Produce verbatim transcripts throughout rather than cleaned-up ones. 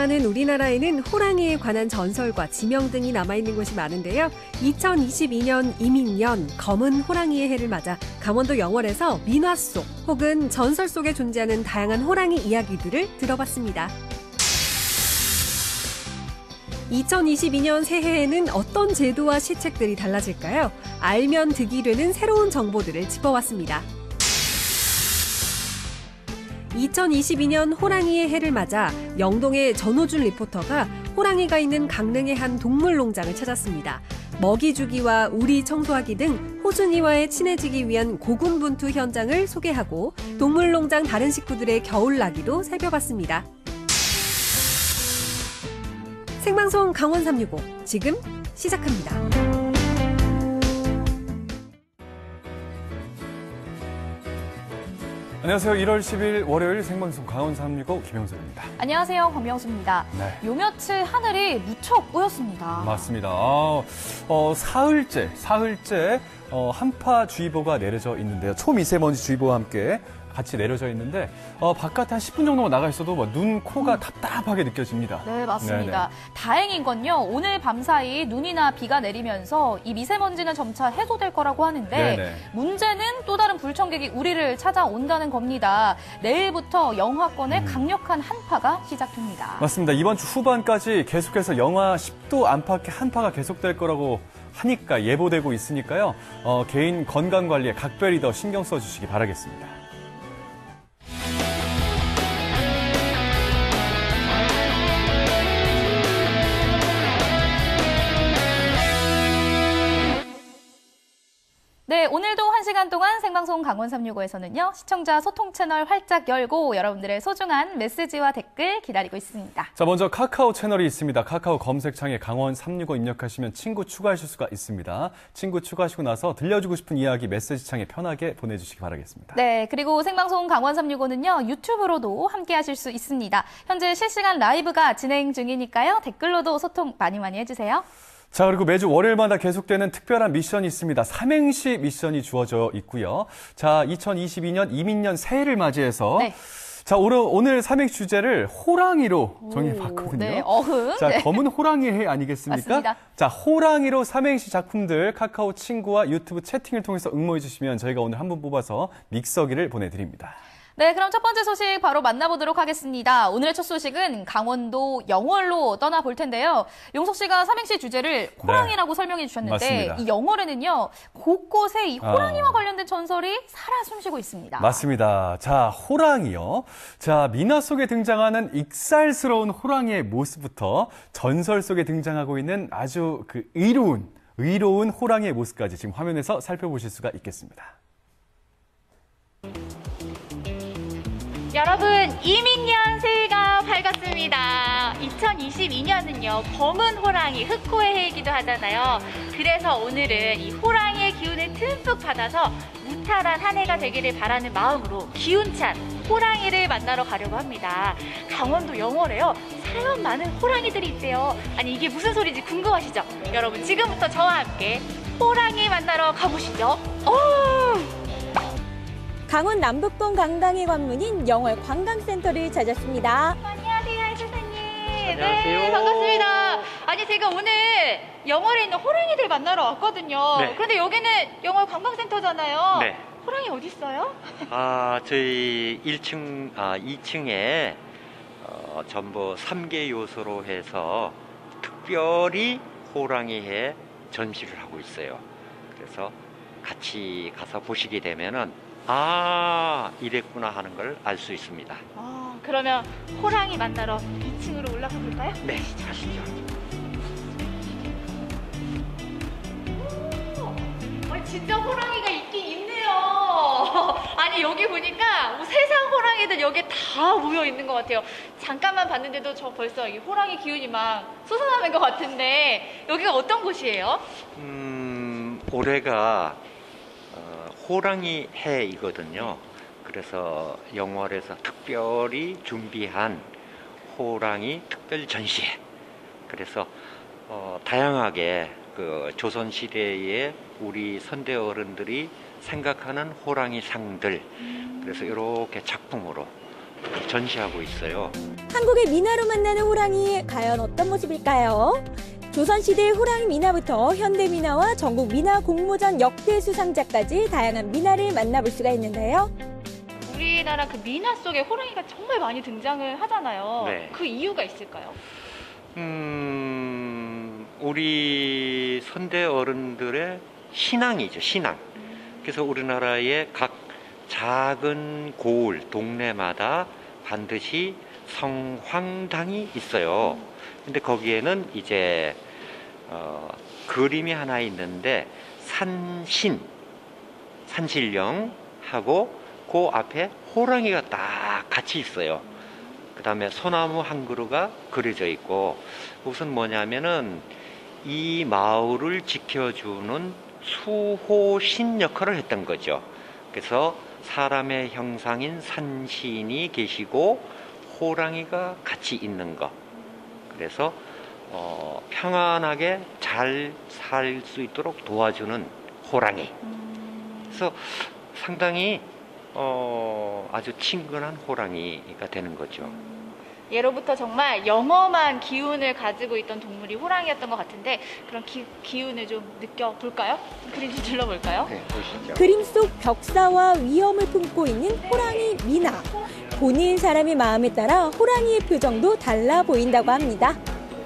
많은 우리나라에는 호랑이에 관한 전설과 지명 등이 남아있는 곳이 많은데요. 이천이십이 년 이민년 검은 호랑이의 해를 맞아 강원도 영월에서 민화 속 혹은 전설 속에 존재하는 다양한 호랑이 이야기들을 들어봤습니다. 이천이십이 년 새해에는 어떤 제도와 시책들이 달라질까요? 알면 득이 되는 새로운 정보들을 짚어왔습니다. 이천이십이 년 호랑이의 해를 맞아 영동의 전호준 리포터가 호랑이가 있는 강릉의 한 동물농장을 찾았습니다. 먹이 주기와 우리 청소하기 등 호준이와의 친해지기 위한 고군분투 현장을 소개하고 동물농장 다른 식구들의 겨울나기도 살펴봤습니다. 생방송 강원 삼육오 지금 시작합니다. 안녕하세요. 일월 십일 월요일 생방송 강원 삼육오 김영선입니다. 안녕하세요. 권명수입니다. 네. 요 며칠 하늘이 무척 뿌였습니다. 맞습니다. 어, 어, 사흘째, 사흘째 어, 한파주의보가 내려져 있는데요. 초미세먼지주의보와 함께 같이 내려져 있는데 어, 바깥에 한 십 분 정도만 나가 있어도 뭐 눈, 코가 음. 답답하게 느껴집니다. 네, 맞습니다. 네네. 다행인 건요. 오늘 밤사이 눈이나 비가 내리면서 이 미세먼지는 점차 해소될 거라고 하는데 네네. 문제는 또 다른 불청객이 우리를 찾아온다는 겁니다. 내일부터 영하권에 음. 강력한 한파가 시작됩니다. 맞습니다. 이번 주 후반까지 계속해서 영하 십 도 안팎의 한파가 계속될 거라고 하니까 예보되고 있으니까요. 어, 개인 건강관리에 각별히 더 신경 써주시기 바라겠습니다. 네, 오늘도 한 시간 동안 생방송 강원 삼육오에서는요. 시청자 소통 채널 활짝 열고 여러분들의 소중한 메시지와 댓글 기다리고 있습니다. 자, 먼저 카카오 채널이 있습니다. 카카오 검색창에 강원 삼육오 입력하시면 친구 추가하실 수가 있습니다. 친구 추가하시고 나서 들려주고 싶은 이야기 메시지창에 편하게 보내주시기 바라겠습니다. 네, 그리고 생방송 강원 삼육오는요. 유튜브로도 함께 하실 수 있습니다. 현재 실시간 라이브가 진행 중이니까요. 댓글로도 소통 많이 많이 해주세요. 자, 그리고 매주 월요일마다 계속되는 특별한 미션이 있습니다. 삼행시 미션이 주어져 있고요. 자, 이천이십이 년 이민년 새해를 맞이해서 네. 자, 오늘, 오늘 삼행시 주제를 호랑이로 정해봤거든요. 네, 어흥. 자, 네. 검은 호랑이의 해 아니겠습니까? 맞습니다. 자, 호랑이로 삼행시 작품들 카카오 친구와 유튜브 채팅을 통해서 응모해 주시면 저희가 오늘 한 분 뽑아서 믹서기를 보내드립니다. 네, 그럼 첫 번째 소식 바로 만나보도록 하겠습니다. 오늘의 첫 소식은 강원도 영월로 떠나볼 텐데요. 용석 씨가 삼행시 주제를 호랑이라고 네. 설명해 주셨는데 맞습니다. 이 영월에는요. 곳곳에 이 호랑이와 아. 관련된 전설이 살아 숨쉬고 있습니다. 맞습니다. 자, 호랑이요. 자, 민화 속에 등장하는 익살스러운 호랑이의 모습부터 전설 속에 등장하고 있는 아주 그 의로운, 의로운 호랑이의 모습까지 지금 화면에서 살펴보실 수가 있겠습니다. 여러분, 이민년 새해가 밝았습니다. 이천이십이 년은요, 검은 호랑이, 흑호의 해이기도 하잖아요. 그래서 오늘은 이 호랑이의 기운을 듬뿍 받아서 무탈한 한 해가 되기를 바라는 마음으로 기운찬 호랑이를 만나러 가려고 합니다. 강원도 영월에요, 사연 많은 호랑이들이 있대요. 아니, 이게 무슨 소리인지 궁금하시죠? 여러분, 지금부터 저와 함께 호랑이 만나러 가보시죠. 오! 강원 남북동 강당의 관문인 영월 관광센터를 찾았습니다. 안녕하세요, 해설사님. 안녕하세요. 네, 반갑습니다. 아니, 제가 오늘 영월에 있는 호랑이들 만나러 왔거든요. 네. 그런데 여기는 영월 관광센터잖아요. 네. 호랑이 어디 있어요? 아, 저희 일 층, 아, 이 층에 어, 전부 삼 개 요소로 해서 특별히 호랑이해 전시를 하고 있어요. 그래서 같이 가서 보시게 되면은 아, 이랬구나 하는 걸 알 수 있습니다. 아, 그러면 호랑이 만나러 이 층으로 올라가 볼까요? 네, 가시죠. 오, 아, 진짜 호랑이가 있긴 있네요. 아니, 여기 보니까 뭐 세상 호랑이들 여기에 다 모여 있는 것 같아요. 잠깐만 봤는데도 저 벌써 이 호랑이 기운이 막 솟아나는 것 같은데 여기가 어떤 곳이에요? 음, 올해가 호랑이 해이거든요. 그래서 영월에서 특별히 준비한 호랑이 특별 전시회. 그래서 어, 다양하게 그 조선 시대의 우리 선대 어른들이 생각하는 호랑이 상들. 그래서 이렇게 작품으로 전시하고 있어요. 한국의 민화로 만나는 호랑이 과연 어떤 모습일까요? 조선시대 호랑이 민화부터 현대 민화와 전국 민화 공모전 역대 수상자까지 다양한 민화를 만나볼 수가 있는데요. 우리나라 그 민화 속에 호랑이가 정말 많이 등장을 하잖아요. 네. 그 이유가 있을까요? 음, 우리 선대 어른들의 신앙이죠, 신앙. 그래서 우리나라의 각 작은 고을, 동네마다 반드시 성황당이 있어요. 근데 거기에는 이제 어, 그림이 하나 있는데 산신, 산신령하고 그 앞에 호랑이가 딱 같이 있어요. 그 다음에 소나무 한 그루가 그려져 있고, 우선 뭐냐면은 이 마을을 지켜주는 수호신 역할을 했던 거죠. 그래서 사람의 형상인 산신이 계시고 호랑이가 같이 있는 것. 그래서 어, 평안하게 잘 살 수 있도록 도와주는 호랑이. 그래서 상당히 어, 아주 친근한 호랑이가 되는 거죠. 예로부터 정말 영험한 기운을 가지고 있던 동물이 호랑이였던 것 같은데, 그런 기, 기운을 좀 느껴볼까요? 그림 좀 둘러볼까요? 네, 보시죠. 그림 속 벽사와 위험을 품고 있는 호랑이 민화. 보는 사람의 마음에 따라 호랑이의 표정도 달라 보인다고 합니다.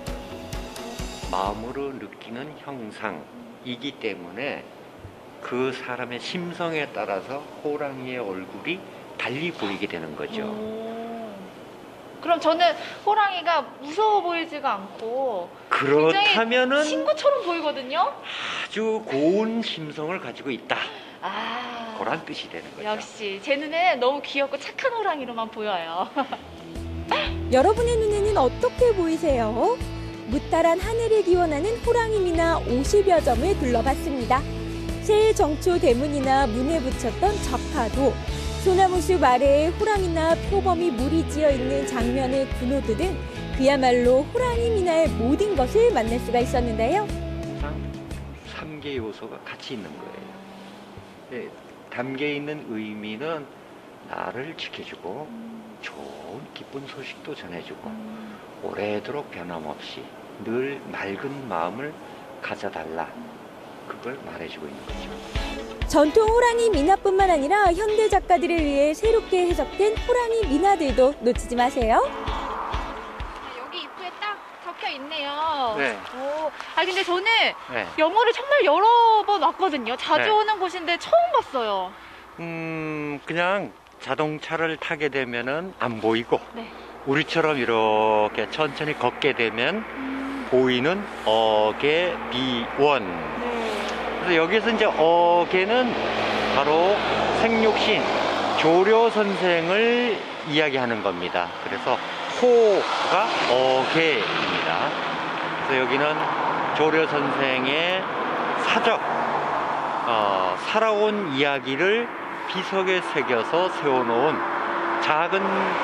마음으로 느끼는 형상이기 때문에 그 사람의 심성에 따라서 호랑이의 얼굴이 달리 보이게 되는 거죠. 오. 그럼 저는 호랑이가 무서워 보이지가 않고 그렇다면은 친구처럼 보이거든요. 아주 고운 심성을 가지고 있다. 아, 그런 뜻이 되는 거죠. 역시 제 눈에는 너무 귀엽고 착한 호랑이로만 보여요. 여러분의 눈에는 어떻게 보이세요? 무탈한 하늘을 기원하는 호랑이 민화 오십여 점을 둘러봤습니다. 새해 정초 대문이나 문에 붙였던 적화도, 소나무숲 아래에 호랑이나 표범이 무리 지어 있는 장면을 구노드 등 그야말로 호랑이 민화의 모든 것을 만날 수가 있었는데요. 항상 삼 개 요소가 같이 있는 거예요. 네, 담겨 있는 의미는 나를 지켜주고 좋은 기쁜 소식도 전해주고 오래도록 변함없이 늘 맑은 마음을 가져달라, 그걸 말해주고 있는 거죠. 전통 호랑이 민화뿐만 아니라 현대 작가들을 위해 새롭게 해석된 호랑이 민화들도 놓치지 마세요. 여기 입구에 딱 적혀 있네요. 네. 오, 아 근데 저는 네. 영어를 정말 여러 번 왔거든요. 자주 네. 오는 곳인데 처음 봤어요. 음, 그냥 자동차를 타게 되면은 안 보이고, 네. 우리처럼 이렇게 천천히 걷게 되면 음, 보이는 어개비원. 네. 그래서 여기서 이제 어개는 바로 생육신 조려 선생을 이야기하는 겁니다. 그래서 호가 어개입니다. 그래서 여기는 조려 선생의 사적, 어, 살아온 이야기를 비석에 새겨서 세워놓은 작은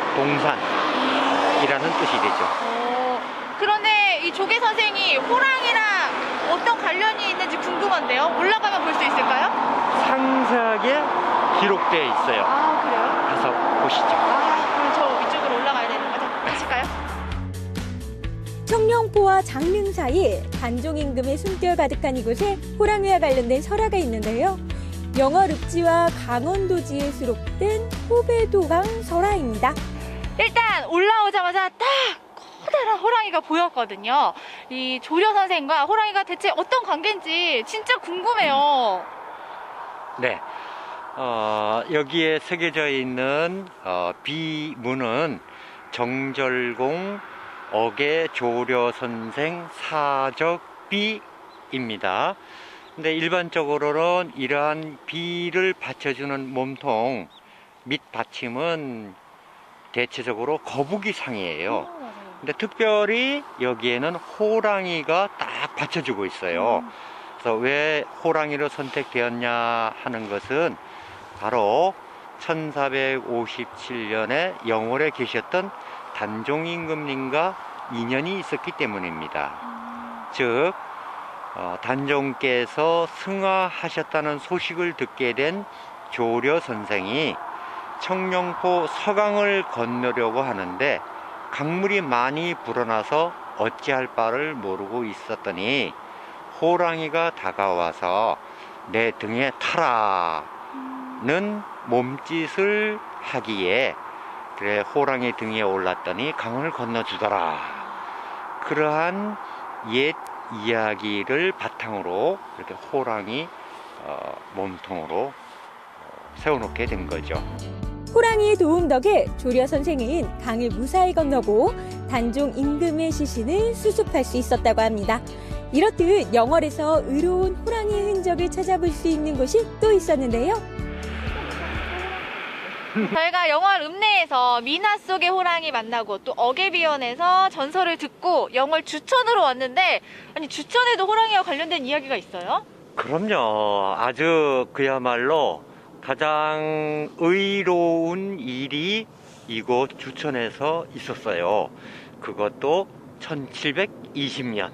동산이라는 뜻이 되죠. 어, 그런데 이 조개 선생이 호랑이랑 어떤 관련이 있는지 궁금한데요. 올라가면 볼 수 있을까요? 상세하게 기록되어 있어요. 아, 그래요? 가서 보시죠. 아, 그럼 저 위쪽으로 올라가야 되는 거죠? 가실까요? 청룡포와 장릉 사이 단종 임금의 숨결 가득한 이곳에 호랑이와 관련된 설화가 있는데요. 영어 릅지와 강원도지에 수록된 호배도강 설화입니다. 일단 올라오자마자 딱 커다란 호랑이가 보였거든요. 이 조려 선생과 호랑이가 대체 어떤 관계인지 진짜 궁금해요. 네. 어, 여기에 새겨져 있는 어, 비문은 정절공 어개 조려 선생 사적비입니다. 근데 일반적으로는 이러한 비를 받쳐주는 몸통 및 받침은 대체적으로 거북이상이에요. 근데 특별히 여기에는 호랑이가 딱 받쳐주고 있어요. 그래서 왜 호랑이로 선택되었냐 하는 것은 바로 천사백오십칠 년에 영월에 계셨던 단종 임금님과 인연이 있었기 때문입니다. 즉 어, 단종께서 승하하셨다는 소식을 듣게 된 조려 선생이 청룡포 서강을 건너려고 하는데 강물이 많이 불어나서 어찌할 바를 모르고 있었더니 호랑이가 다가와서 내 등에 타라는 몸짓을 하기에 그래 호랑이 등에 올랐더니 강을 건너주더라. 그러한 옛 이야기를 바탕으로 이렇게 호랑이 어, 몸통으로 세워놓게 된 거죠. 호랑이의 도움 덕에 조려 선생은 강을 무사히 건너고 단종 임금의 시신을 수습할 수 있었다고 합니다. 이렇듯 영월에서 의로운 호랑이의 흔적을 찾아볼 수 있는 곳이 또 있었는데요. 저희가 영월 읍내에서 민화 속의 호랑이 만나고 또 어개비원에서 전설을 듣고 영월 주천으로 왔는데 아니 주천에도 호랑이와 관련된 이야기가 있어요? 그럼요. 아주 그야말로 가장 의로운 일이 이곳 주천에서 있었어요. 그것도 천칠백이십 년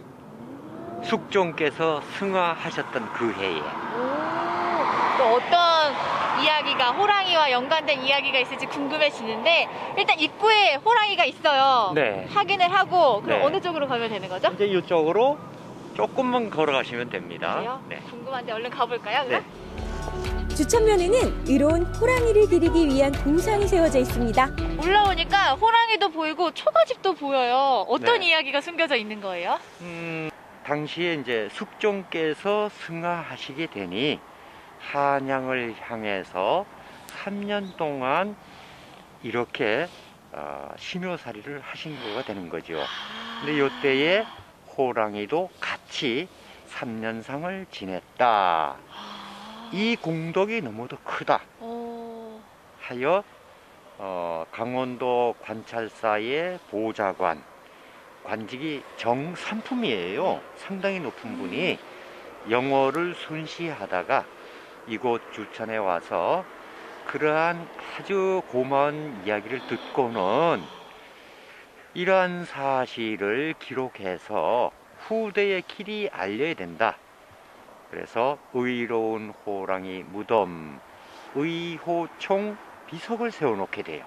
숙종께서 승하하셨던 그 해에. 오, 또 어떤 이야기가 호랑이와 연관된 이야기가 있을지 궁금해지는데 일단 입구에 호랑이가 있어요. 네. 확인을 하고 그럼 네. 어느 쪽으로 가면 되는 거죠? 이제 이쪽으로 조금만 걸어가시면 됩니다. 그래요? 네. 궁금한데 얼른 가볼까요? 그럼? 네. 주천면에는 의로운 호랑이를 기리기 위한 동상이 세워져 있습니다. 올라오니까 호랑이도 보이고 초가집도 보여요. 어떤 네. 이야기가 숨겨져 있는 거예요? 음, 당시에 이제 숙종께서 승하하시게 되니 한양을 향해서 삼 년 동안 이렇게 어, 심효살이를 하신 거가 되는 거죠. 근데 이때에 호랑이도 같이 삼 년상을 지냈다. 이 공덕이 너무도 크다 오... 하여 어, 강원도 관찰사의 보좌관, 관직이 정삼품이에요. 상당히 높은 분이 영어를 순시하다가 이곳 주천에 와서 그러한 아주 고마운 이야기를 듣고는 이러한 사실을 기록해서 후대의 길이 알려야 된다. 그래서 의로운 호랑이 무덤, 의호총 비석을 세워놓게 돼요.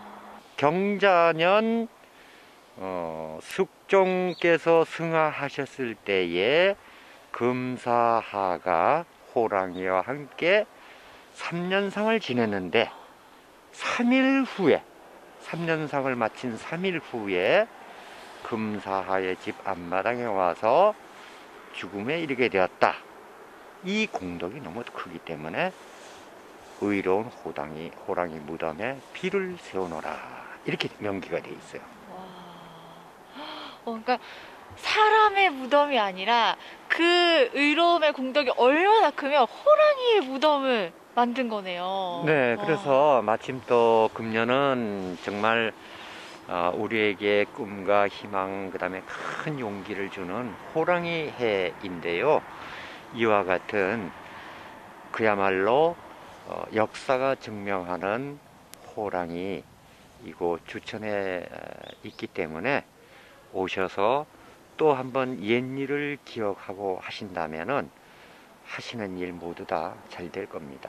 경자년 어, 숙종께서 승하하셨을 때에 금사하가 호랑이와 함께 삼 년상을 지냈는데 삼 일 후에 삼 년상을 마친 삼 일 후에 금사하의 집 앞마당에 와서 죽음에 이르게 되었다. 이 공덕이 너무 크기 때문에 의로운 호랑이, 호랑이 무덤에 비를 세워놓으라 이렇게 명기가 되어 있어요. 어, 그러니까 사람의 무덤이 아니라 그 의로움의 공덕이 얼마나 크면 호랑이의 무덤을 만든 거네요. 네, 와. 그래서 마침 또 금년은 정말 우리에게 꿈과 희망, 그 다음에 큰 용기를 주는 호랑이 해인데요. 이와 같은 그야말로 역사가 증명하는 호랑이 이곳 주천에 있기 때문에 오셔서 또 한번 옛일을 기억하고 하신다면은 하시는 일 모두 다 잘 될 겁니다.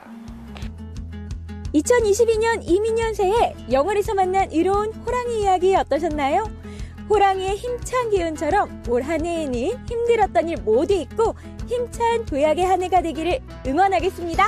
이천이십이 년 이민년 새해 영월에서 만난 의로운 호랑이 이야기 어떠셨나요? 호랑이의 힘찬 기운처럼 올 한 해에는 힘들었던 일 모두 잊고 힘찬 도약의 한 해가 되기를 응원하겠습니다.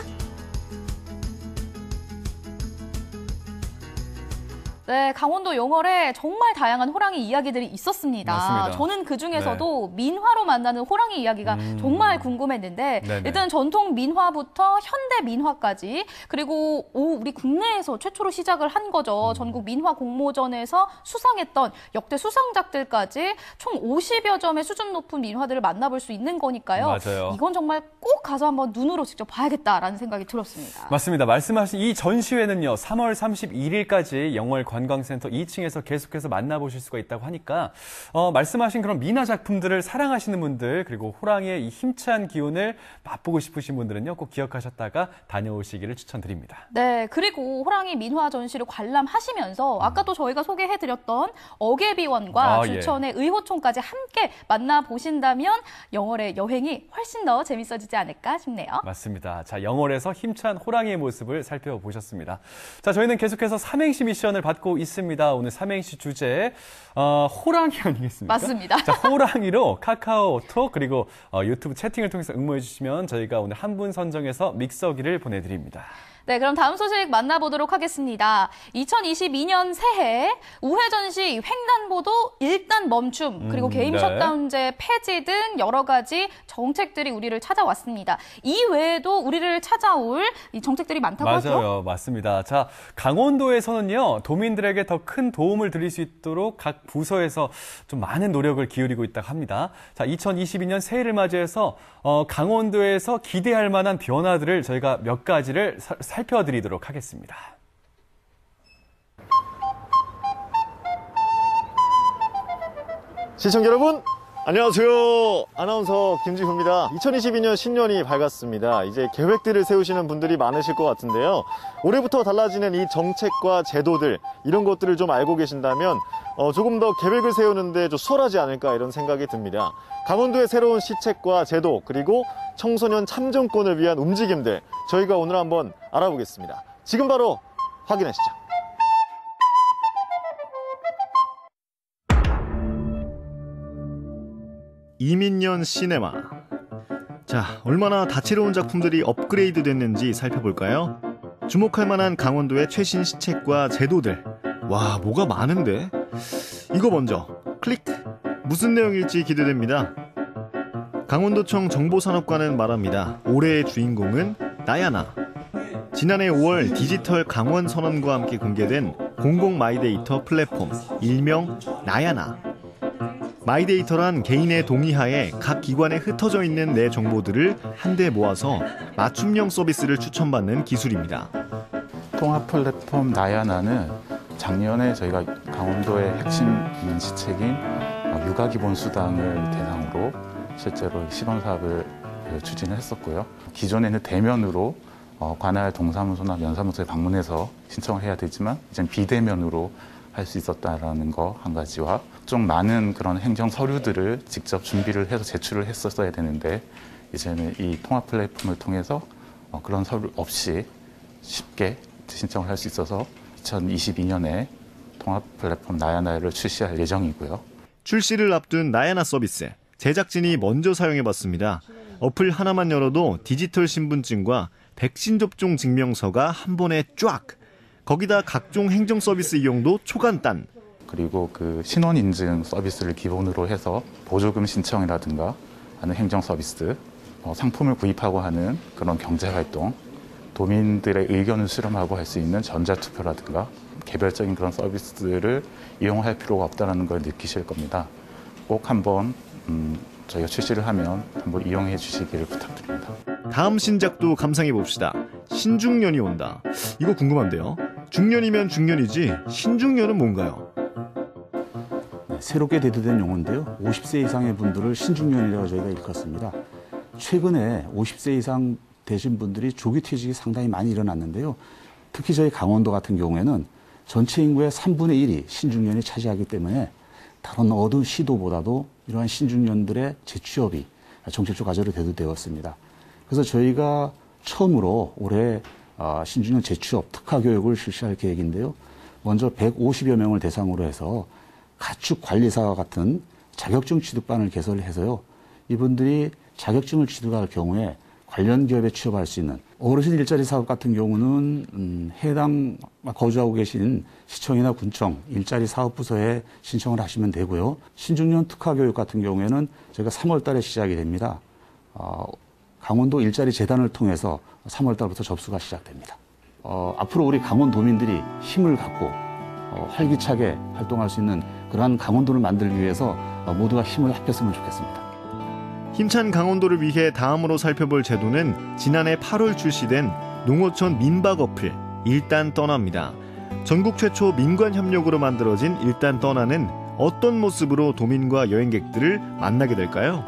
네, 강원도 영월에 정말 다양한 호랑이 이야기들이 있었습니다. 맞습니다. 저는 그 중에서도 네. 민화로 만나는 호랑이 이야기가 음. 정말 궁금했는데 네네. 일단 전통 민화부터 현대 민화까지 그리고 오, 우리 국내에서 최초로 시작을 한 거죠. 음. 전국 민화 공모전에서 수상했던 역대 수상작들까지 총 오십여 점의 수준 높은 민화들을 만나볼 수 있는 거니까요. 맞아요. 이건 정말 꼭 가서 한번 눈으로 직접 봐야겠다라는 생각이 들었습니다. 맞습니다. 말씀하신 이 전시회는요. 삼월 삼십일일까지 영월 관광센터 이 층에서 계속해서 만나보실 수가 있다고 하니까 어, 말씀하신 그런 미나 작품들을 사랑하시는 분들 그리고 호랑이의 이 힘찬 기운을 맛보고 싶으신 분들은요 꼭 기억하셨다가 다녀오시기를 추천드립니다. 네, 그리고 호랑이 민화 전시를 관람하시면서 아까 또 저희가 소개해드렸던 어개비원과 아, 주천의 예. 의호촌까지 함께 만나보신다면 영월의 여행이 훨씬 더 재밌어지지 않을까 싶네요. 맞습니다. 자, 영월에서 힘찬 호랑이의 모습을 살펴보셨습니다. 자, 저희는 계속해서 삼행시 미션을 받고 있습니다. 오늘 삼행시 주제 어, 호랑이 아니겠습니까? 맞습니다. 자, 호랑이로 카카오톡 그리고 어, 유튜브 채팅을 통해서 응모해 주시면 저희가 오늘 한 분 선정해서 믹서기를 보내드립니다. 네, 그럼 다음 소식 만나보도록 하겠습니다. 이천이십이 년 새해 우회 전시 횡단보도 일단 멈춤 그리고 음, 개인 네. 셧다운제 폐지 등 여러 가지 정책들이 우리를 찾아왔습니다. 이 외에도 우리를 찾아올 이 정책들이 많다고 맞아요, 하죠? 맞아요. 맞습니다. 자, 강원도에서는요, 도민들에게 더 큰 도움을 드릴 수 있도록 각 부서에서 좀 많은 노력을 기울이고 있다고 합니다. 자, 이천이십이 년 새해를 맞이해서 어, 강원도에서 기대할 만한 변화들을 저희가 몇 가지를 사, 살펴드리도록 하겠습니다. 시청자 여러분, 안녕하세요. 아나운서 김지후입니다. 이천이십이 년 신년이 밝았습니다. 이제 계획들을 세우시는 분들이 많으실 것 같은데요. 올해부터 달라지는 이 정책과 제도들, 이런 것들을 좀 알고 계신다면 어, 조금 더 계획을 세우는데 좀 수월하지 않을까 이런 생각이 듭니다. 강원도의 새로운 시책과 제도, 그리고 청소년 참정권을 위한 움직임들, 저희가 오늘 한번 알아보겠습니다. 지금 바로 확인하시죠. 이민년 시네마. 자, 얼마나 다채로운 작품들이 업그레이드 됐는지 살펴볼까요? 주목할 만한 강원도의 최신 시책과 제도들. 와, 뭐가 많은데? 이거 먼저 클릭! 무슨 내용일지 기대됩니다. 강원도청 정보산업과는 말합니다. 올해의 주인공은 나야나. 지난해 오월 디지털 강원 선언과 함께 공개된 공공 마이데이터 플랫폼, 일명 나야나. 마이데이터란 개인의 동의하에 각 기관에 흩어져 있는 내 정보들을 한데 모아서 맞춤형 서비스를 추천받는 기술입니다. 통합 플랫폼 나야나는 작년에 저희가 강원도의 핵심 시책인 육아기본수당을 대상으로 실제로 시범사업을 추진을 했었고요. 기존에는 대면으로 관할 동사무소나 면사무소에 방문해서 신청을 해야 되지만 이제는 비대면으로 할 수 있었다라는 거 한 가지와 좀 많은 그런 행정 서류들을 직접 준비를 해서 제출을 했었어야 되는데 이제는 이 통합 플랫폼을 통해서 그런 서류 없이 쉽게 신청을 할 수 있어서 이천이십이 년에 통합 플랫폼 나야나를 출시할 예정이고요. 출시를 앞둔 나야나 서비스, 제작진이 먼저 사용해봤습니다. 어플 하나만 열어도 디지털 신분증과 백신 접종 증명서가 한 번에 쫙! 거기다 각종 행정 서비스 이용도 초간단. 그리고 그 신원 인증 서비스를 기본으로 해서 보조금 신청이라든가 하는 행정 서비스, 어, 상품을 구입하고 하는 그런 경제 활동, 도민들의 의견을 수렴하고 할 수 있는 전자투표라든가 개별적인 그런 서비스를 이용할 필요가 없다는 걸 느끼실 겁니다. 꼭 한번 음, 저희가 출시를 하면 한번 이용해 주시기를 부탁드립니다. 다음 신작도 감상해 봅시다. 신중년이 온다. 이거 궁금한데요. 중년이면 중년이지 신중년은 뭔가요? 네, 새롭게 대두된 용어인데요. 오십 세 이상의 분들을 신중년이라고 저희가 일컫습니다. 최근에 오십 세 이상 되신 분들이 조기 퇴직이 상당히 많이 일어났는데요. 특히 저희 강원도 같은 경우에는 전체 인구의 삼분의 일이 신중년이 차지하기 때문에 다른 어느 시도보다도 이러한 신중년들의 재취업이 정책적 과제로 대두되었습니다. 그래서 저희가 처음으로 올해 신중년 재취업 특화 교육을 실시할 계획인데요. 먼저 백오십여 명을 대상으로 해서 가축관리사와 같은 자격증 취득반을 개설을 해서요. 이분들이 자격증을 취득할 경우에 관련 기업에 취업할 수 있는 어르신 일자리 사업 같은 경우는 음, 해당 거주하고 계신 시청이나 군청 일자리 사업부서에 신청을 하시면 되고요. 신중년 특화교육 같은 경우에는 저희가 삼월 달에 시작이 됩니다. 어, 강원도 일자리 재단을 통해서 삼월 달부터 접수가 시작됩니다. 어, 앞으로 우리 강원도민들이 힘을 갖고 어, 활기차게 활동할 수 있는 그러한 강원도를 만들기 위해서 어, 모두가 힘을 합했으면 좋겠습니다. 힘찬 강원도를 위해 다음으로 살펴볼 제도는 지난해 팔월 출시된 농어촌 민박 어플 일단 떠납니다. 전국 최초 민관 협력으로 만들어진 일단 떠나는 어떤 모습으로 도민과 여행객들을 만나게 될까요?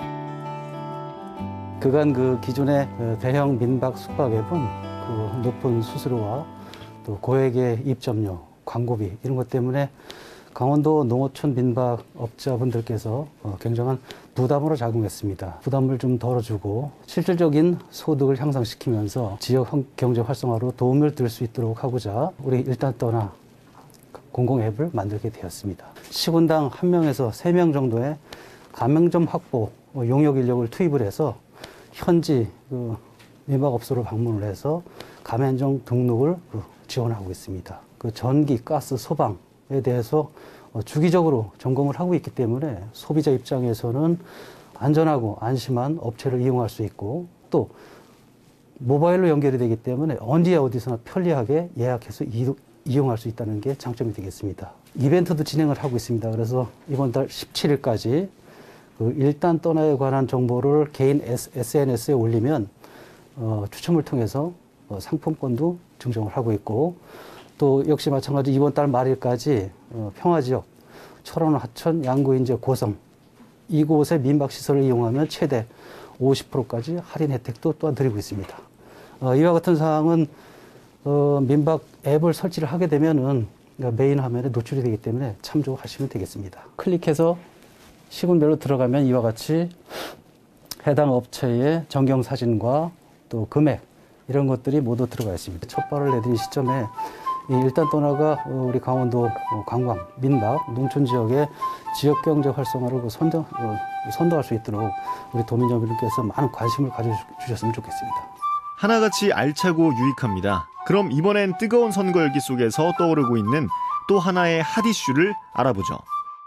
그간 그 기존의 대형 민박 숙박 앱은 그 높은 수수료와 또 고액의 입점료, 광고비 이런 것 때문에 강원도 농어촌 민박 업자분들께서 굉장한 부담으로 작용했습니다. 부담을 좀 덜어주고 실질적인 소득을 향상시키면서 지역 경제 활성화로 도움을 들 수 있도록 하고자 우리 일단 떠나 공공 앱을 만들게 되었습니다. 시군당 한 명에서 세 명 정도의 가맹점 확보, 용역 인력을 투입을 해서 현지 그 민박업소를 방문을 해서 가맹점 등록을 지원하고 있습니다. 그 전기, 가스, 소방에 대해서 주기적으로 점검을 하고 있기 때문에 소비자 입장에서는 안전하고 안심한 업체를 이용할 수 있고 또 모바일로 연결이 되기 때문에 언제 어디서나 편리하게 예약해서 이용할 수 있다는 게 장점이 되겠습니다. 이벤트도 진행을 하고 있습니다. 그래서 이번 달 십칠 일까지 그 일단 떠나에 관한 정보를 개인 에스엔에스에 올리면 어, 추첨을 통해서 어, 상품권도 증정을 하고 있고 또 역시 마찬가지 이번 달 말일까지 어, 평화지역 철원, 하천, 양구인제, 고성 이곳의 민박시설을 이용하면 최대 오십 퍼센트까지 할인 혜택도 또한 드리고 있습니다. 어, 이와 같은 사항은 어, 민박 앱을 설치를 하게 되면은 메인 화면에 노출이 되기 때문에 참조하시면 되겠습니다. 클릭해서 시군별로 들어가면 이와 같이 해당 업체의 전경 사진과 또 금액 이런 것들이 모두 들어가 있습니다. 첫 발을 내디딘 시점에 일단 떠나가 우리 강원도 관광, 민박, 농촌 지역의 지역 경제 활성화를 선도, 선도할 수 있도록 우리 도민 여러분께서 많은 관심을 가져주셨으면 좋겠습니다. 하나같이 알차고 유익합니다. 그럼 이번엔 뜨거운 선거 열기 속에서 떠오르고 있는 또 하나의 핫 이슈를 알아보죠.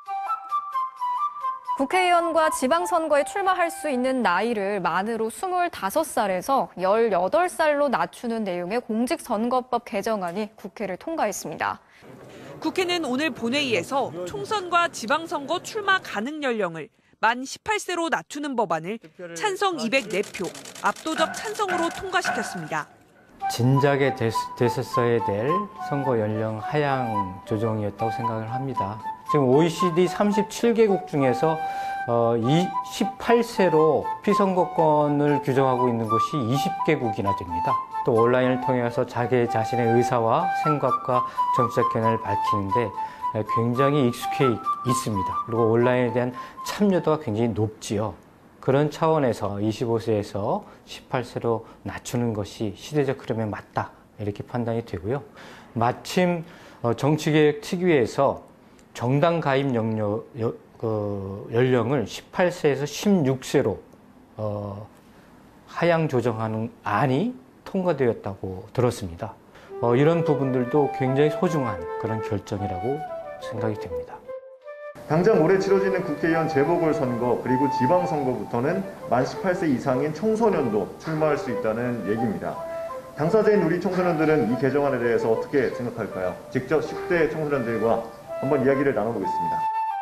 국회의원과 지방선거에 출마할 수 있는 나이를 만으로 스물다섯 살에서 열여덟 살로 낮추는 내용의 공직선거법 개정안이 국회를 통과했습니다. 국회는 오늘 본회의에서 총선과 지방선거 출마 가능 연령을 만 열여덟 세로 낮추는 법안을 찬성 이백사 표, 압도적 찬성으로 통과시켰습니다. 진작에 됐, 됐었어야 될 선거 연령 하향 조정이었다고 생각을 합니다. 지금 오이시디 삼십칠 개국 중에서 어, 십팔 세로 피선거권을 규정하고 있는 곳이 이십 개국이나 됩니다. 또 온라인을 통해서 자기 자신의 의사와 생각과 정치적 견해를 밝히는데 굉장히 익숙해 있습니다. 그리고 온라인에 대한 참여도가 굉장히 높지요. 그런 차원에서 이십오 세에서 십팔 세로 낮추는 것이 시대적 흐름에 맞다 이렇게 판단이 되고요. 마침 정치개혁 특위에서 정당 가입 연령, 그 연령을 십팔 세에서 십육 세로 어, 하향 조정하는 안이 통과되었다고 들었습니다. 어, 이런 부분들도 굉장히 소중한 그런 결정이라고 생각이 됩니다. 당장 올해 치러지는 국회의원 재보궐선거 그리고 지방선거부터는 만 열여덟 세 이상인 청소년도 출마할 수 있다는 얘기입니다. 당사자인 우리 청소년들은 이 개정안에 대해서 어떻게 생각할까요? 직접 십 대 청소년들과 한번 이야기를 나눠보겠습니다.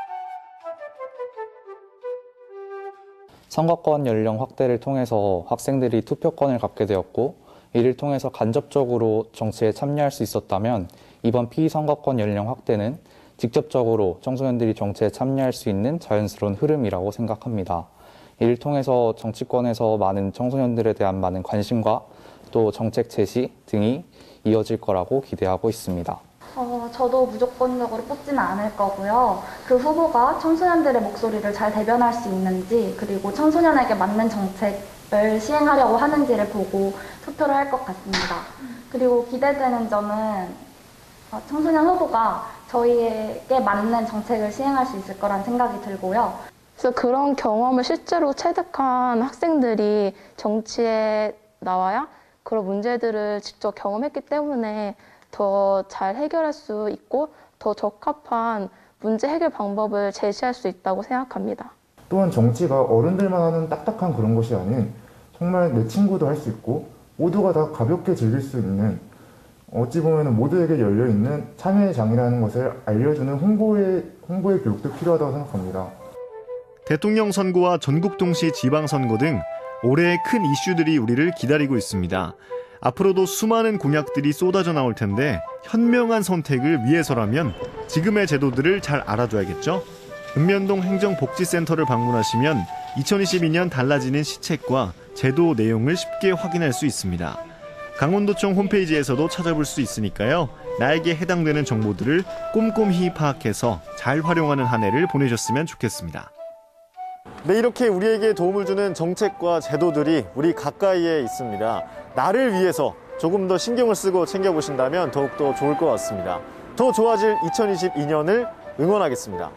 선거권 연령 확대를 통해서 학생들이 투표권을 갖게 되었고 이를 통해서 간접적으로 정치에 참여할 수 있었다면 이번 피선거권 연령 확대는 직접적으로 청소년들이 정치에 참여할 수 있는 자연스러운 흐름이라고 생각합니다. 이를 통해서 정치권에서 많은 청소년들에 대한 많은 관심과 또 정책 제시 등이 이어질 거라고 기대하고 있습니다. 어, 저도 무조건적으로 뽑지는 않을 거고요. 그 후보가 청소년들의 목소리를 잘 대변할 수 있는지 그리고 청소년에게 맞는 정책을 시행하려고 하는지를 보고 투표를 할 것 같습니다. 그리고 기대되는 점은 어, 청소년 후보가 저희에게 맞는 정책을 시행할 수 있을 거란 생각이 들고요. 그래서 그런 경험을 실제로 체득한 학생들이 정치에 나와야 그런 문제들을 직접 경험했기 때문에 더 잘 해결할 수 있고 더 적합한 문제 해결 방법을 제시할 수 있다고 생각합니다. 또한 정치가 어른들만 하는 딱딱한 그런 것이 아닌 정말 내 친구도 할 수 있고 모두가 다 가볍게 즐길 수 있는 어찌 보면 모두에게 열려있는 참여의 장이라는 것을 알려주는 홍보의, 홍보의 교육도 필요하다고 생각합니다. 대통령 선거와 전국 동시 지방선거 등 올해의 큰 이슈들이 우리를 기다리고 있습니다. 앞으로도 수많은 공약들이 쏟아져 나올 텐데 현명한 선택을 위해서라면 지금의 제도들을 잘 알아둬야겠죠. 읍면동 행정복지센터를 방문하시면 이천이십이 년 달라지는 시책과 제도 내용을 쉽게 확인할 수 있습니다. 강원도청 홈페이지에서도 찾아볼 수 있으니까요. 나에게 해당되는 정보들을 꼼꼼히 파악해서 잘 활용하는 한 해를 보내셨으면 좋겠습니다. 네, 이렇게 우리에게 도움을 주는 정책과 제도들이 우리 가까이에 있습니다. 나를 위해서 조금 더 신경을 쓰고 챙겨보신다면 더욱더 좋을 것 같습니다. 더 좋아질 이천이십이 년을 응원하겠습니다.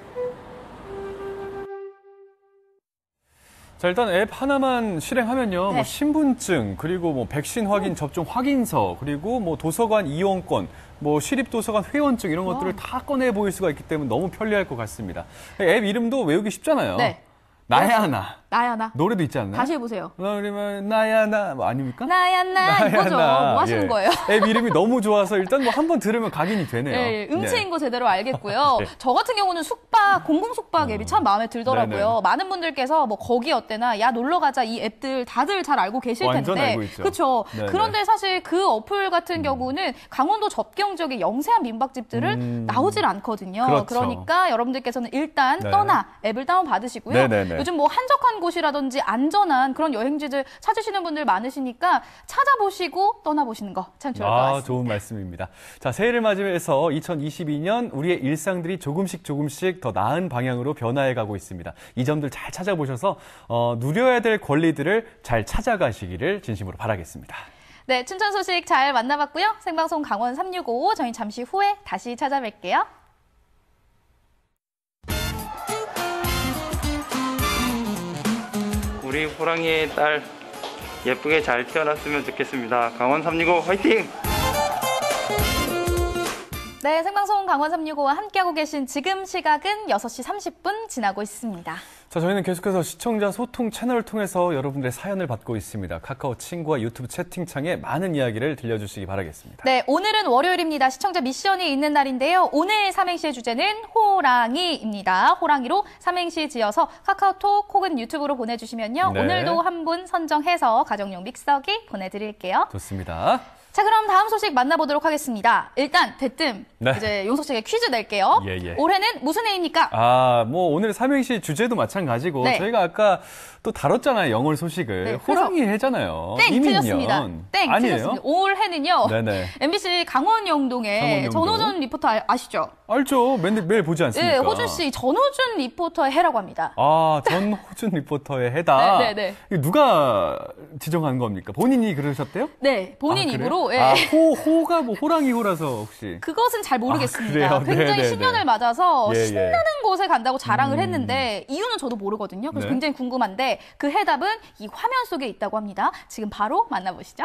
자, 일단 앱 하나만 실행하면요. 네. 뭐 신분증, 그리고 뭐 백신 확인 접종 확인서, 그리고 뭐 도서관 이용권, 뭐 시립도서관 회원증 이런 것들을 다 꺼내 보일 수가 있기 때문에 너무 편리할 것 같습니다. 앱 이름도 외우기 쉽잖아요. 네. 나야 나. 나야 나. 노래도 있지 않나요? 다시 해보세요. 그러면 나야 나 뭐 아닙니까? 나야 나 이거죠. 뭐 하시는 예. 거예요? 앱 이름이 너무 좋아서 일단 뭐 한 번 들으면 각인이 되네요. 네, 음치인 네. 거 제대로 알겠고요. 네. 저 같은 경우는 숙박, 공공숙박 앱이 참 마음에 들더라고요. 네네. 많은 분들께서 뭐 거기 어때나 야 놀러 가자 이 앱들 다들 잘 알고 계실 완전 텐데. 알고 있죠. 그렇죠. 네네. 그런데 사실 그 어플 같은 경우는 강원도 접경 지역의 영세한 민박집들을 음. 나오질 않거든요. 그렇죠. 그러니까 여러분들께서는 일단 네. 떠나 앱을 다운 받으시고요. 네네네. 요즘 뭐 한적한 곳이라든지 안전한 그런 여행지들 찾으시는 분들 많으시니까 찾아보시고 떠나보시는 거 참 좋을 것 아, 같습니다. 좋은 말씀입니다. 자, 새해를 맞이해서 이천이십이 년 우리의 일상들이 조금씩 조금씩 더 나은 방향으로 변화해 가고 있습니다. 이 점들 잘 찾아보셔서 어, 누려야 될 권리들을 잘 찾아가시기를 진심으로 바라겠습니다. 네, 춘천 소식 잘 만나봤고요. 생방송 강원 삼육오 저희 잠시 후에 다시 찾아뵐게요. 우리 호랑이의 딸 예쁘게 잘 태어났으면 좋겠습니다. 강원 삼육오 화이팅! 네, 생방송 강원 삼육오와 함께하고 계신 지금 시각은 여섯 시 삼십 분 지나고 있습니다. 자, 저희는 계속해서 시청자 소통 채널을 통해서 여러분들의 사연을 받고 있습니다. 카카오 친구와 유튜브 채팅창에 많은 이야기를 들려주시기 바라겠습니다. 네, 오늘은 월요일입니다. 시청자 미션이 있는 날인데요. 오늘 삼행시의 주제는 호랑이입니다. 호랑이로 삼행시 지어서 카카오톡 혹은 유튜브로 보내주시면요. 네. 오늘도 한 분 선정해서 가정용 믹서기 보내드릴게요. 좋습니다. 자, 그럼 다음 소식 만나보도록 하겠습니다. 일단 대뜸 네. 이제 용석 씨에게 퀴즈 낼게요. 예, 예. 올해는 무슨 해입니까? 아, 뭐 오늘 삼행시 주제도 마찬가지고 네. 저희가 아까 또 다뤘잖아요. 영월 소식을. 네, 그래서- 호랑이 해잖아요. 땡 이민년. 틀렸습니다. 땡 아니에요? 틀렸습니다. 올해는요. 네네. 엠비씨 강원 영동에 강원 영동. 전호준 리포터 아- 아시죠? 알죠. 매일, 매일 보지 않습니까? 네, 호준 씨 전호준 리포터의 해라고 합니다. 아, 전호준 리포터의 해다. 네, 네, 네. 이거 누가 지정한 겁니까? 본인이 그러셨대요? 네, 본인 아, 그래요? 입으로. 예. 아, 호, 호가 뭐 호랑이 호라서 혹시. 그것은 잘 모르겠습니다. 아, 그래요? 굉장히 네, 네, 신년을 네. 맞아서 예, 예. 신나는 곳에 간다고 자랑을 음. 했는데 이유는 저도 모르거든요. 그래서 네. 굉장히 궁금한데 그 해답은 이 화면 속에 있다고 합니다. 지금 바로 만나보시죠.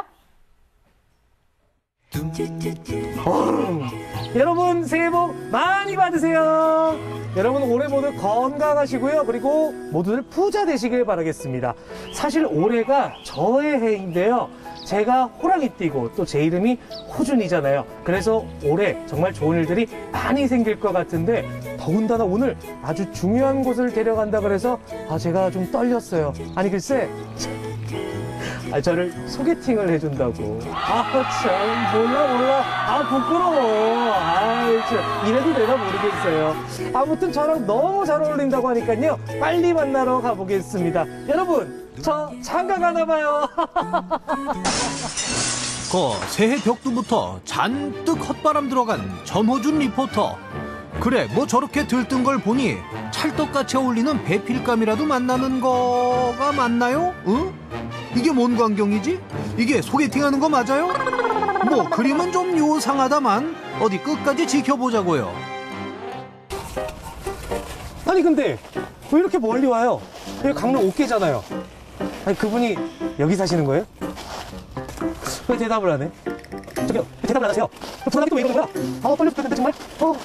여러분 새해 복 많이 받으세요. 여러분 올해 모두 건강하시고요. 그리고 모두들 부자 되시길 바라겠습니다. 사실 올해가 저의 해인데요. 제가 호랑이 띠고 또 제 이름이 호준이잖아요. 그래서 올해 정말 좋은 일들이 많이 생길 것 같은데 더군다나 오늘 아주 중요한 곳을 데려간다 그래서 아 제가 좀 떨렸어요. 아니 글쎄 아, 저를 소개팅을 해준다고. 아, 참, 몰라, 몰라. 아, 부끄러워. 아이, 참, 이래도 내가 모르겠어요. 아무튼 저랑 너무 잘 어울린다고 하니까요. 빨리 만나러 가보겠습니다. 여러분, 저 장가 가나봐요. 그 새해 벽두부터 잔뜩 헛바람 들어간 전호준 리포터. 그래, 뭐 저렇게 들뜬 걸 보니 찰떡같이 어울리는 배필감이라도 만나는 거가 맞나요? 응? 이게 뭔 광경이지? 이게 소개팅하는 거 맞아요? 뭐 그림은 좀 요상하다만 어디 끝까지 지켜보자고요. 아니, 근데 왜 이렇게 멀리 와요? 여기 강릉 옥계잖아요. 아니, 그분이 여기 사시는 거예요? 왜 대답을 안 해? 저기요, 대답을 안 하세요. 전화기 또 왜 이러는 거야? 아, 빨리 부탁드는데 정말. 어.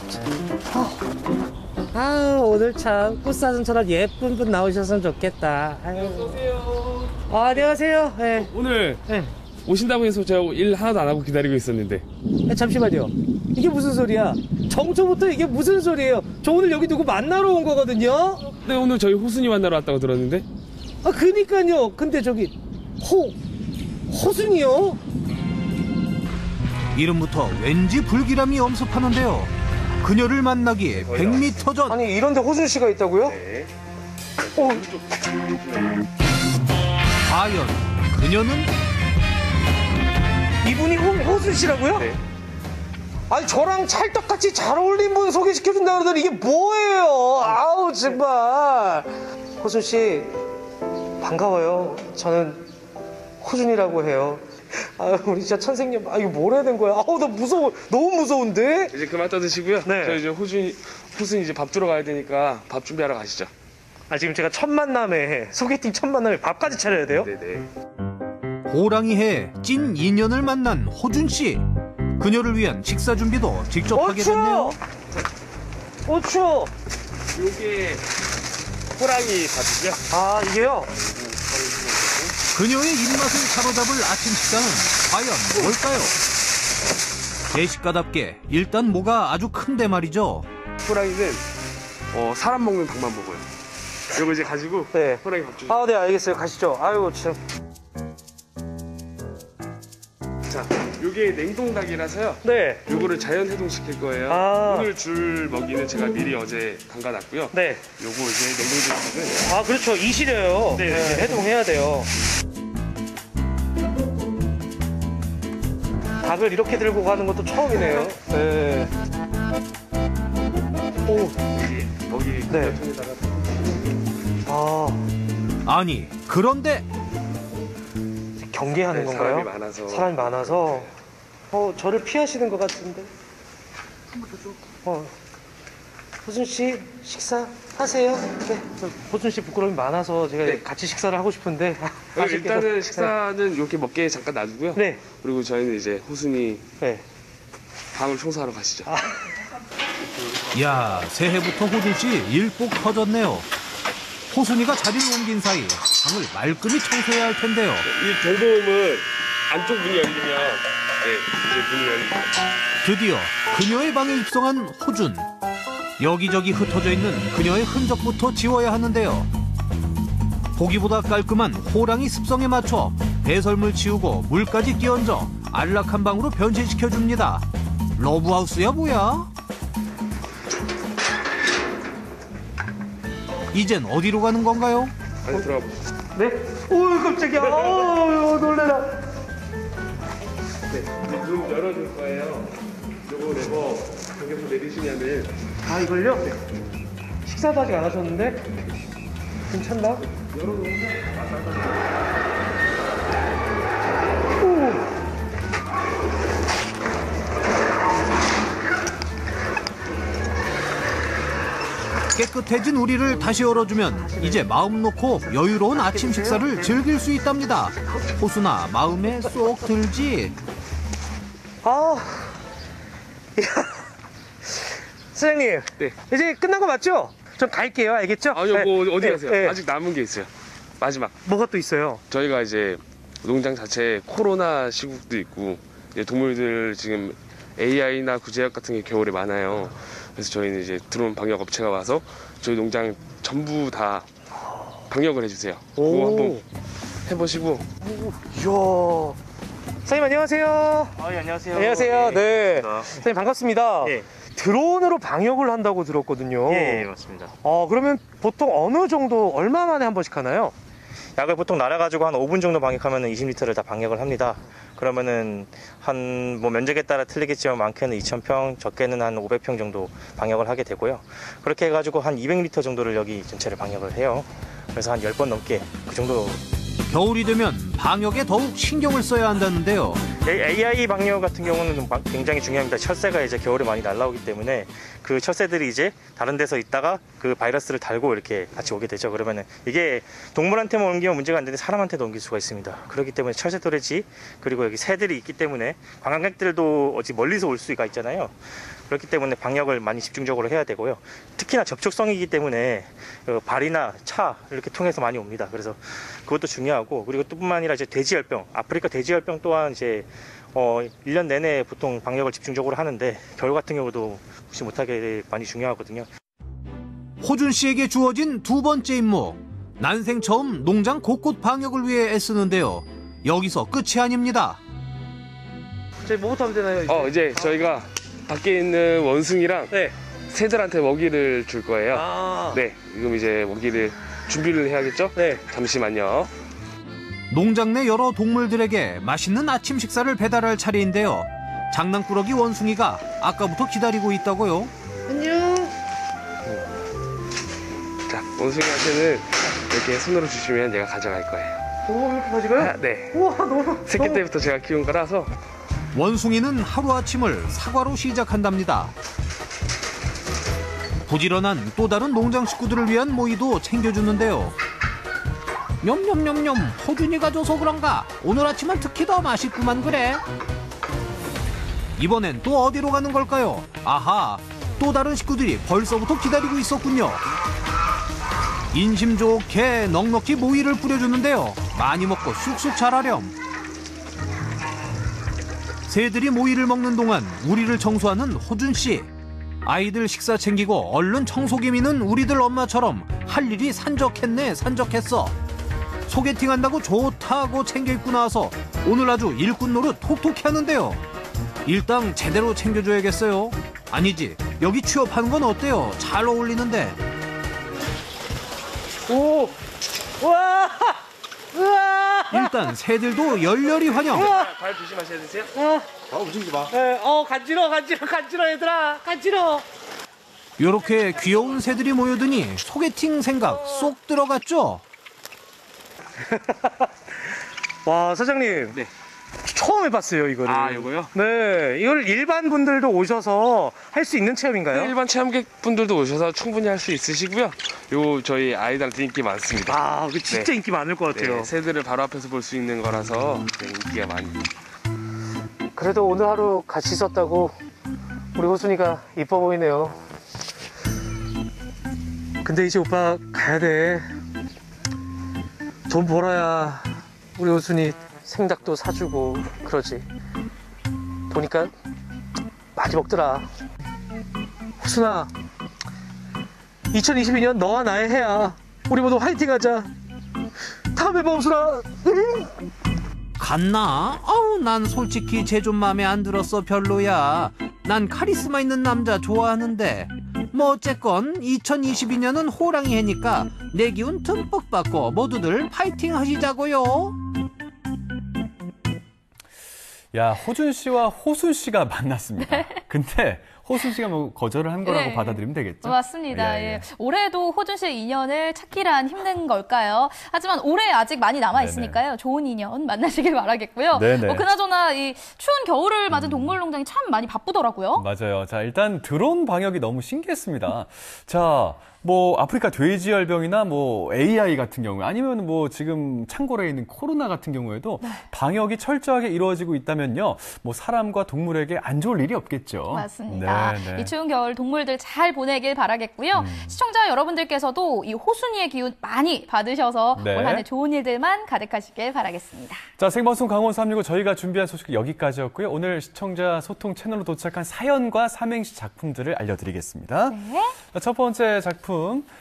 아. 아, 오늘 참 꽃사슴처럼 예쁜 분 나오셨으면 좋겠다. 어서오세요. 아, 안녕하세요. 네. 오늘 네. 오신다고 해서 제가 일 하나도 안 하고 기다리고 있었는데. 아, 잠시만요. 이게 무슨 소리야? 정초부터 이게 무슨 소리예요? 저 오늘 여기 누구 만나러 온 거거든요? 네, 오늘 저희 호순이 만나러 왔다고 들었는데. 아, 그니까요. 근데 저기 호, 호순이요? 이름부터 왠지 불길함이 엄습하는데요. 그녀를 만나기 백 미터 전. 아니 이런데 호준 씨가 있다고요? 네. 어. 과연 그녀는? 이분이 호, 호준 씨라고요? 네. 아니 저랑 찰떡같이 잘 어울린 분 소개시켜준다 그러더니 이게 뭐예요? 아우 정말. 호준 씨 반가워요. 저는 호준이라고 해요. 아 우리 진짜 천생님, 아 이거 뭘 해야 된 거야? 아우 나 무서워, 너무 무서운데? 이제 그만 떠드시고요. 네. 저 이제 호준 호준 이제 밥 주러 가야 되니까 밥 준비하러 가시죠. 아 지금 제가 첫 만남에 소개팅 첫 만남에 밥까지 차려야 돼요? 네네. 호랑이해 찐 인연을 만난 호준 씨. 그녀를 위한 식사 준비도 직접 어, 하게 추워! 됐네요. 어 추워. 요게 호랑이 밥이죠? 아 이게요? 그녀의 입맛을 사로잡을 아침 식사는 과연 뭘까요? 대식가답게 일단 뭐가 아주 큰데 말이죠. 호랑이는 어, 사람 먹는 닭만 먹어요. 이거 이제 가지고 네. 호랑이 밥 주세요. 아 네 알겠어요. 가시죠. 아이고 참. 자, 요게 냉동닭이라서요. 네. 요거를 자연 해동시킬 거예요. 아. 오늘 줄 먹이는 제가 미리 어제 담가놨고요. 네. 요거 이제 냉동닭은 아 그렇죠. 이 시려요. 네, 네, 네. 해동해야 돼요. 닭을 이렇게 들고 가는 것도 처음이네요. 네. 오. 여기 먹이 네. 통에다가 아. 아니 그런데 경계하는 네, 건가요? 사람이 많아서. 사람이 많아서. 어 저를 피하시는 것 같은데. 어. 호준 씨 식사 하세요. 네. 호준 씨 부끄러움이 많아서 제가 네. 같이 식사를 하고 싶은데. 어, 일단은 식사는 이렇게 먹게 잠깐 놔두고요. 네. 그리고 저희는 이제 호순이 네. 방을 청소하러 가시죠. 아. 야 새해부터 호준 씨 일복 터졌네요. 호순이가 자리를 옮긴 사이 방을 말끔히 청소해야 할 텐데요. 이 경보음은 안쪽 문이 열리면 네, 이제 문이 열리죠. 드디어 그녀의 방에 입성한 호준. 여기저기 흩어져 있는 그녀의 흔적부터 지워야 하는데요. 보기보다 깔끔한 호랑이 습성에 맞춰 배설물 치우고 물까지 끼얹어 안락한 방으로 변신시켜줍니다. 러브하우스야 뭐야? 이젠 어디로 가는 건가요? 안에 들어가 보시죠. 네? 오 깜짝이야. 오 놀래라. 네, 이제 문 열어줄 거예요. 요거 레버 여기서 내리시면은 아 이걸요? 네. 식사도 아직 안 하셨는데? 괜찮나? 열어놓으면 깨끗해진 우리를 다시 열어주면 이제 마음 놓고 여유로운 아침 식사를 즐길 수 있답니다. 호순아 마음에 쏙 들지? 아, 야, 사장님. 네. 이제 끝난 거 맞죠? 전 갈게요, 알겠죠? 아, 요거 네. 어디 네, 가세요? 네. 아직 남은 게 있어요. 마지막. 뭐가 또 있어요? 저희가 이제 농장 자체에 코로나 시국도 있고 이제 동물들 지금 에이아이나 구제약 같은 게 겨울에 많아요. 그래서 저희는 이제 들어온 방역 업체가 와서 저희 농장 전부 다 방역을 해주세요. 그거 한번 해보시고. 이야. 사장님 안녕하세요. 아, 예, 안녕하세요. 안녕하세요. 네. 반갑습니다. 사장님 반갑습니다. 예. 드론으로 방역을 한다고 들었거든요. 예, 예, 맞습니다. 어, 그러면 보통 어느 정도 얼마 만에 한 번씩 하나요? 약을 보통 날아가지고 한 오 분 정도 방역하면 이십 리터를 다 방역을 합니다. 그러면은 한 뭐 면적에 따라 틀리겠지만 많게는 이천 평, 적게는 한 오백 평 정도 방역을 하게 되고요. 그렇게 해가지고 한 이백 리터 정도를 여기 전체를 방역을 해요. 그래서 한 열 번 넘게 그 정도. 겨울이 되면 방역에 더욱 신경을 써야 한다는데요. 에이아이 방역 같은 경우는 굉장히 중요합니다. 철새가 이제 겨울에 많이 날아오기 때문에 그 철새들이 이제 다른 데서 있다가 그 바이러스를 달고 이렇게 같이 오게 되죠. 그러면은 이게 동물한테만 옮기면 문제가 안 되는데 사람한테도 옮길 수가 있습니다. 그렇기 때문에 철새 도래지 그리고 여기 새들이 있기 때문에 관광객들도 어찌 멀리서 올 수가 있잖아요. 그렇기 때문에 방역을 많이 집중적으로 해야 되고요. 특히나 접촉성이기 때문에 발이나 차 이렇게 통해서 많이 옵니다. 그래서 그것도 중요하고 그리고 또 뿐만 아니라 이제 돼지열병, 아프리카 돼지열병 또한 이제 어, 일 년 내내 보통 방역을 집중적으로 하는데 겨울 같은 경우도 무시 못하게 많이 중요하거든요. 호준 씨에게 주어진 두 번째 임무. 난생 처음 농장 곳곳 방역을 위해 애쓰는데요. 여기서 끝이 아닙니다. 저희 뭐부터 하면 되나요? 이제? 어, 이제 저희가 밖에 있는 원숭이랑 네. 새들한테 먹이를 줄 거예요. 아. 네, 지금 이제 먹이를 준비를 해야겠죠? 네. 잠시만요. 농장 내 여러 동물들에게 맛있는 아침 식사를 배달할 차례인데요. 장난꾸러기 원숭이가 아까부터 기다리고 있다고요. 안녕. 자, 원숭이한테는 이렇게 손으로 주시면 얘가 가져갈 거예요. 오, 이렇게 가져가요? 아, 네. 우와, 너무. 새끼 너무... 때부터 제가 키운 거라서. 원숭이는 하루아침을 사과로 시작한답니다. 부지런한 또 다른 농장 식구들을 위한 모이도 챙겨주는데요. 냠냠냠냠, 호준이가 줘서 그런가 오늘 아침은 특히 더 맛있구만 그래. 이번엔 또 어디로 가는 걸까요? 아하, 또 다른 식구들이 벌써부터 기다리고 있었군요. 인심 좋게 넉넉히 모이를 뿌려주는데요. 많이 먹고 쑥쑥 자라렴. 새들이 모이를 먹는 동안 우리를 청소하는 호준씨. 아이들 식사 챙기고 얼른 청소기 미는 우리들 엄마처럼 할 일이 산적했네 산적했어. 소개팅한다고 좋다고 챙겨 입고 나와서 오늘 아주 일꾼 노릇 톡톡히 하는데요. 일당 제대로 챙겨줘야겠어요. 아니지, 여기 취업하는 건 어때요? 잘 어울리는데. 오! 우와! 우와! 일단 새들도 열렬히 환영. 발 조심하셔야 되세요. 어, 어, 움직이지 마. 네, 어, 간지러워, 간지러워, 간지러워, 얘들아. 간지러워. 요렇게 귀여운 새들이 모여드니 소개팅 생각 쏙 들어갔죠? 와, 사장님. 네. 처음 해봤어요, 이거를. 아, 이거요? 네. 이걸 일반 분들도 오셔서 할 수 있는 체험인가요? 네, 일반 체험객분들도 오셔서 충분히 할 수 있으시고요. 요 저희 아이들한테 인기 많습니다. 아, 그 진짜 네. 인기 많을 것 같아요. 네, 새들을 바로 앞에서 볼 수 있는 거라서 네, 인기가 많이. 그래도 오늘 하루 같이 있었다고 우리 호순이가 이뻐 보이네요. 근데 이제 오빠 가야 돼. 돈 벌어야 우리 호순이 생닭도 사주고 그러지. 보니까 많이 먹더라. 호순아, 이천이십이 년 너와 나의 해야. 우리 모두 화이팅하자. 다음에 봐, 호순아. 갔나? 어우, 난 솔직히 쟤 좀 마음에 안 들었어. 별로야. 난 카리스마 있는 남자 좋아하는데. 뭐 어쨌건 이천이십이 년은 호랑이 해니까 내 기운 듬뿍 받고 모두들 파이팅 하시자고요. 야, 호준 씨와 호순 씨가 만났습니다. 네. 근데 호순 씨가 뭐 거절을 한 거라고 네. 받아들이면 되겠죠? 맞습니다. 예, 예. 예. 올해도 호준 씨의 인연을 찾기란 힘든 걸까요? 하지만 올해 아직 많이 남아 있으니까요. 좋은 인연 만나시길 바라겠고요. 네네. 어, 그나저나 이 추운 겨울을 맞은 동물농장이 참 많이 바쁘더라고요. 맞아요. 자, 일단 드론 방역이 너무 신기했습니다. 자, 뭐 아프리카 돼지열병이나 뭐 에이아이 같은 경우 아니면 뭐 지금 창궐에 있는 코로나 같은 경우에도 네. 방역이 철저하게 이루어지고 있다면요. 뭐 사람과 동물에게 안 좋을 일이 없겠죠. 맞습니다. 네, 네. 이 추운 겨울 동물들 잘 보내길 바라겠고요. 음. 시청자 여러분들께서도 이 호순이의 기운 많이 받으셔서 네. 올 한 해 좋은 일들만 가득하시길 바라겠습니다. 자, 생방송 강원 삼육오 저희가 준비한 소식 여기까지였고요. 오늘 시청자 소통 채널로 도착한 사연과 삼행시 작품들을 알려드리겠습니다. 네. 자, 첫 번째 작품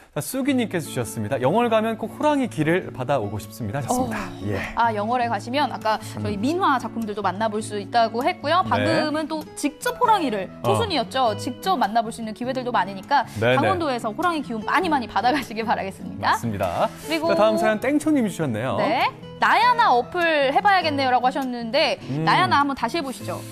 쑥이님께서 주셨습니다. 영월 가면 꼭 호랑이 길을 받아오고 싶습니다. 좋습니다. 어. 예. 아, 영월에 가시면 아까 저희 민화 작품들도 만나볼 수 있다고 했고요. 방금은 네. 또 직접 호랑이를, 어. 소순이었죠. 직접 만나볼 수 있는 기회들도 많으니까 네네. 강원도에서 호랑이 기운 많이 많이 받아가시길 바라겠습니다. 맞습니다. 그리고 자, 다음 사연 땡초님이 주셨네요. 네. 나야나 어플 해봐야겠네요라고 하셨는데 음. 나야나 한번 다시 해보시죠.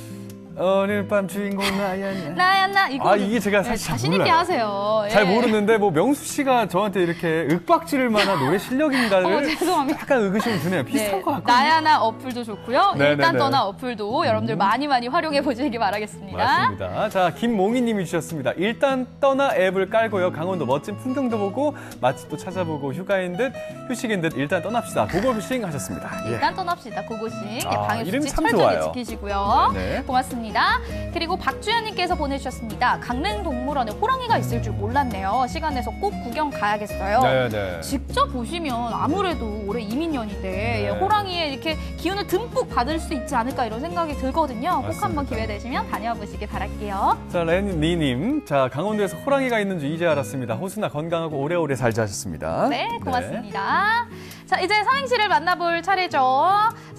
오늘 밤 주인공 나야나. 나야나 이거 아, 이게 제가 사실 잘 자신 있게 몰라요. 하세요. 잘 예. 모르는데 뭐 명수 씨가 저한테 이렇게 윽박지를 만한 노래 실력인가를 어, 죄송합니다. 약간 의구심이 드네요. 비슷한 네. 것 같거든요. 나야나 어플도 좋고요. 네네네. 일단 떠나 어플도 여러분들 많이 많이 활용해 보시기 바라겠습니다. 맞습니다. 자, 김몽희님이 주셨습니다. 일단 떠나 앱을 깔고요. 강원도 멋진 풍경도 보고 맛집도 찾아보고 휴가인 듯 휴식인 듯 일단 떠납시다. 고고싱 하셨습니다. 예. 일단 떠납시다. 고고싱. 아, 방역 이름 수칙 참 철저히 좋아요. 지키시고요. 네. 고맙습니다. 그리고 박주현님께서 보내주셨습니다. 강릉동물원에 호랑이가 있을 줄 몰랐네요. 시간 내서 꼭 구경 가야겠어요. 네, 네. 직접 보시면 아무래도 올해 이민년인데 네. 예, 호랑이에 이렇게 기운을 듬뿍 받을 수 있지 않을까 이런 생각이 들거든요. 꼭 맞습니다. 한번 기회 되시면 다녀와 보시길 바랄게요. 자, 레니님. 자, 강원도에서 호랑이가 있는 줄 이제 알았습니다. 호수나 건강하고 오래오래 살자 하셨습니다. 네, 고맙습니다. 자, 이제 삼행시를 만나볼 차례죠.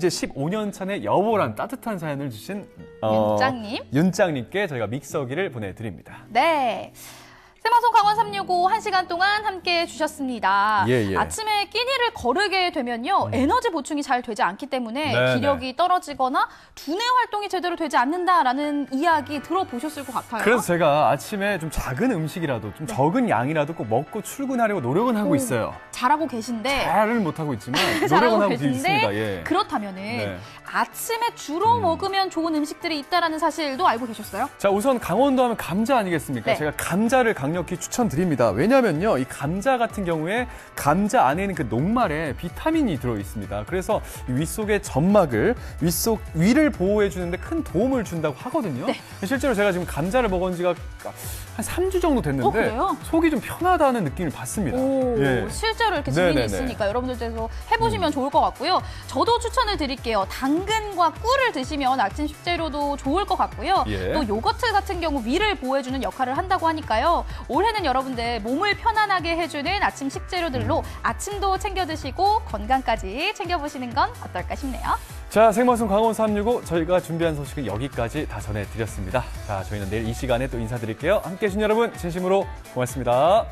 이제 십오 년 차의 여보란 따뜻한 사연을 주신 어, 윤짱님. 윤짱님께 저희가 믹서기를 보내드립니다. 네. 생방송 강원 삼육오 한 시간 동안 함께 해주셨습니다. 예, 예. 아침에 끼니를 거르게 되면요. 음. 에너지 보충이 잘 되지 않기 때문에 네, 기력이 네. 떨어지거나 두뇌 활동이 제대로 되지 않는다라는 이야기 들어보셨을 것 같아요. 그래서 제가 아침에 좀 작은 음식이라도 좀 네. 적은 양이라도 꼭 먹고 출근하려고 노력은 하고 오, 있어요. 잘하고 계신데 잘은 못하고 있지만 잘하고 노력은 하고 계신데 있습니다. 예. 그렇다면은 네. 아침에 주로 음. 먹으면 좋은 음식들이 있다라는 사실도 알고 계셨어요? 자, 우선 강원도 하면 감자 아니겠습니까? 네. 제가 감자를 강력히 추천드립니다. 왜냐면요, 이 감자 같은 경우에 감자 안에 있는 그 녹말에 비타민이 들어 있습니다. 그래서 이 윗속의 점막을, 윗속, 위를 보호해 주는데 큰 도움을 준다고 하거든요. 네. 실제로 제가 지금 감자를 먹은 지가 한 삼 주 정도 됐는데 어, 그래요? 속이 좀 편하다는 느낌을 받습니다. 오, 예. 실제로 이렇게 증인이 네네네. 있으니까 여러분들께서 해보시면 좋을 것 같고요. 저도 추천을 드릴게요. 당근과 꿀을 드시면 아침 식재료도 좋을 것 같고요. 예. 또 요거트 같은 경우 위를 보호해주는 역할을 한다고 하니까요. 올해는 여러분들 몸을 편안하게 해주는 아침 식재료들로 아침도 챙겨 드시고 건강까지 챙겨보시는 건 어떨까 싶네요. 자, 생방송 강원 삼육오 저희가 준비한 소식은 여기까지 다 전해드렸습니다. 자, 저희는 내일 이 시간에 또 인사드릴게요. 함께해 주신 여러분 진심으로 고맙습니다.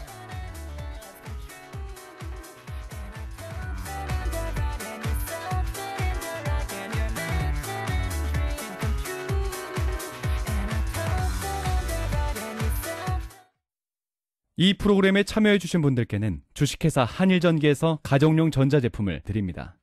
이 프로그램에 참여해 주신 분들께는 주식회사 한일전기에서 가정용 전자제품을 드립니다.